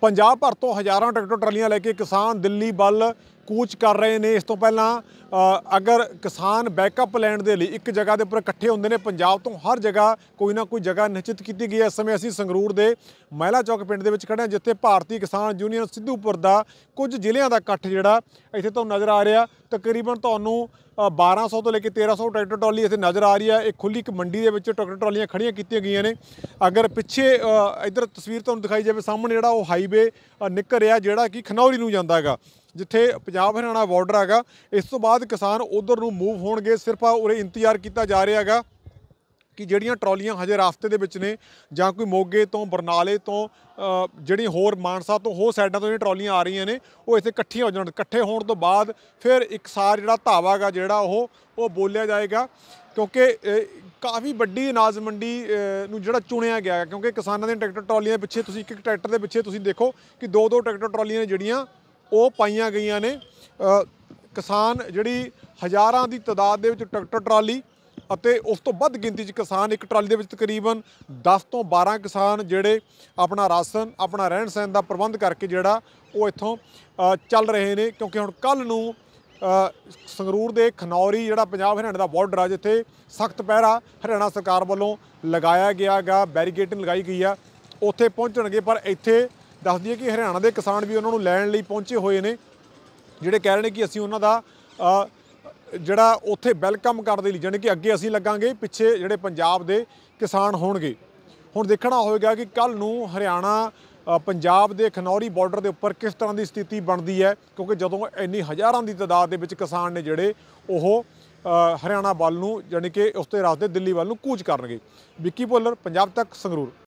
पंजाब भर तो हज़ारों ट्रैक्टर ट्रालियां लेके किसान दिल्ली ਵੱਲ कूच कर रहे हैं। इस तो पहला अगर किसान बैकअप लैण दे लई एक जगह के उपर इकट्ठे होंदे ने, पंजाब तो हर जगह कोई ना कोई जगह निश्चित की गई है। इस समय असीं संगरूर दे महिला चौक पिंड दे विच खड़े हां, जिथे भारतीय किसान यूनीयन सिद्धूपुर दा कुछ ਜ਼ਿਲ੍ਹਿਆਂ ਦਾ इकट्ठ जिहड़ा इत्थे तो नज़र आ रहा। तकरीबन तुहानूं 1200 तो लेके 1300 ट्रैक्टर ट्राली इत्थे नज़र आ रही है। एक खुली एक मंडी दे विच ट्रैक्टर ट्रालियां खड़ियां कीतियां गईयां ने। अगर पिछे इधर तस्वीर तुहानूं दिखाई जाए, सामने जिहड़ा वो हाईवे निकल रहा जिहड़ा कि खनौरी नूं जांदा हैगा, जिथे पंजाब हरियाणा बॉर्डर हैगा। इस तो बाद किसान उधर नूं मूव होणगे। सिर्फ उरे इंतजार किया जा रहा हैगा कि ਜਿਹੜੀਆਂ ट्रॉलियां हजे रास्ते ਦੇ ਵਿੱਚ ਨੇ, ਜਾਂ ਕੋਈ ਮੋਗੇ ਤੋਂ ਬਰਨਾਲੇ ਤੋਂ ਜਿਹੜੀ ਹੋਰ ਮਾਨਸਾ ਤੋਂ ਹੋਰ ਸਾਈਡਾਂ ਤੋਂ ਜਿਹੜੀਆਂ ਟਰਾਲੀਆਂ ਆ ਰਹੀਆਂ ਨੇ ਉਹ ਇੱਥੇ ਇਕੱਠੀਆਂ ਹੋ ਜਾਣ। ਇਕੱਠੇ ਹੋਣ ਤੋਂ ਬਾਅਦ ਫਿਰ ਇੱਕਸਾਰ ਜਿਹੜਾ ਧਾਵਾ ਗਾ ਜਿਹੜਾ ਉਹ ਬੋਲਿਆ ਜਾਏਗਾ, ਕਿਉਂਕਿ ਕਾਫੀ ਵੱਡੀ ਅਨਾਜ ਮੰਡੀ ਨੂੰ ਜਿਹੜਾ ਚੁਣਿਆ ਗਿਆ ਹੈ। ਕਿਉਂਕਿ ਕਿਸਾਨਾਂ ਦੇ ਟਰੈਕਟਰ ਟਰਾਲੀਆਂ ਪਿੱਛੇ ਤੁਸੀਂ ਇੱਕ ਟਰੈਕਟਰ ਦੇ ਪਿੱਛੇ ਤੁਸੀਂ ਦੇਖੋ ਕਿ ਦੋ ਟਰੈਕਟਰ ਟਰਾਲੀਆਂ ਨੇ ਜਿਹੜੀਆਂ ਉਹ ਪਾਈਆਂ ਗਈਆਂ ਨੇ। ਕਿਸਾਨ ਜਿਹੜੀ ਹਜ਼ਾਰਾਂ ਦੀ ਤਾਦਾਦ ਦੇ ਵਿੱਚ ਟਰੈਕਟਰ ਟਰਾਲੀ ਅਤੇ ਉਸ ਤੋਂ ਵੱਧ ਗਿਣਤੀ 'ਚ ਕਿਸਾਨ ਇੱਕ ਟਰਾਲੀ ਦੇ ਵਿੱਚ ਤਕਰੀਬਨ 10 ਤੋਂ 12 ਕਿਸਾਨ ਜਿਹੜੇ ਆਪਣਾ ਰਾਸ਼ਨ ਆਪਣਾ ਰਹਿਣ ਸਹਿਣ ਦਾ ਪ੍ਰਬੰਧ ਕਰਕੇ ਜਿਹੜਾ ਉਹ ਇੱਥੋਂ ਚੱਲ ਰਹੇ ਨੇ। ਕਿਉਂਕਿ ਹੁਣ ਕੱਲ੍ਹ ਨੂੰ ਸੰਗਰੂਰ ਦੇ ਖਨੌਰੀ ਜਿਹੜਾ ਪੰਜਾਬ ਹਰਿਆਣਾ ਦਾ ਬਾਰਡਰ ਆ, ਜਿੱਥੇ ਸਖਤ ਪਹਿਰਾ ਹਰਿਆਣਾ ਸਰਕਾਰ ਵੱਲੋਂ ਲਗਾਇਆ ਗਿਆ ਗਾ, ਬੈਰੀਕੇਡਿੰਗ ਲਗਾਈ ਗਈ ਆ, ਉੱਥੇ ਪਹੁੰਚਣਗੇ। ਪਰ ਇੱਥੇ ਦੱਸ ਦਈਏ ਕਿ ਹਰਿਆਣਾ ਦੇ ਕਿਸਾਨ ਵੀ ਉਹਨਾਂ ਨੂੰ ਲੈਣ ਲਈ ਪਹੁੰਚੇ ਹੋਏ ਨੇ, ਜਿਹੜੇ ਕਹਿ ਰਹੇ ਨੇ ਕਿ ਅਸੀਂ ਉਹਨਾਂ ਦਾ ਜਿਹੜਾ ਉੱਥੇ ਵੈਲਕਮ ਕਰਨ ਦੇ ਲਈ, ਜਾਣੀ ਕਿ ਅੱਗੇ ਅਸੀਂ ਲੱਗਾਂਗੇ, ਪਿੱਛੇ ਜਿਹੜੇ ਪੰਜਾਬ ਦੇ ਕਿਸਾਨ ਹੋਣਗੇ। ਹੁਣ ਦੇਖਣਾ ਹੋਵੇਗਾ ਕਿ ਕੱਲ੍ਹ ਨੂੰ ਹਰਿਆਣਾ ਪੰਜਾਬ ਦੇ ਖਨੌਰੀ ਬਾਰਡਰ ਦੇ ਉੱਪਰ ਕਿਸ ਤਰ੍ਹਾਂ ਦੀ ਸਥਿਤੀ ਬਣਦੀ ਹੈ, ਕਿਉਂਕਿ ਜਦੋਂ ਇੰਨੀ ਹਜ਼ਾਰਾਂ ਦੀ ਤਾਦਾਦ ਦੇ ਵਿੱਚ ਕਿਸਾਨ ਨੇ ਜਿਹੜੇ ਉਹ ਹਰਿਆਣਾ ਵੱਲ ਨੂੰ, ਜਾਣੀ ਕਿ ਉਸ ਦੇ ਰਾਸਤੇ ਦਿੱਲੀ ਵੱਲ ਨੂੰ ਕੂਚ ਕਰਨਗੇ। ਵਿੱਕੀ ਭੁੱਲਰ, ਪੰਜਾਬ ਤੱਕ, ਸੰਗਰੂਰ।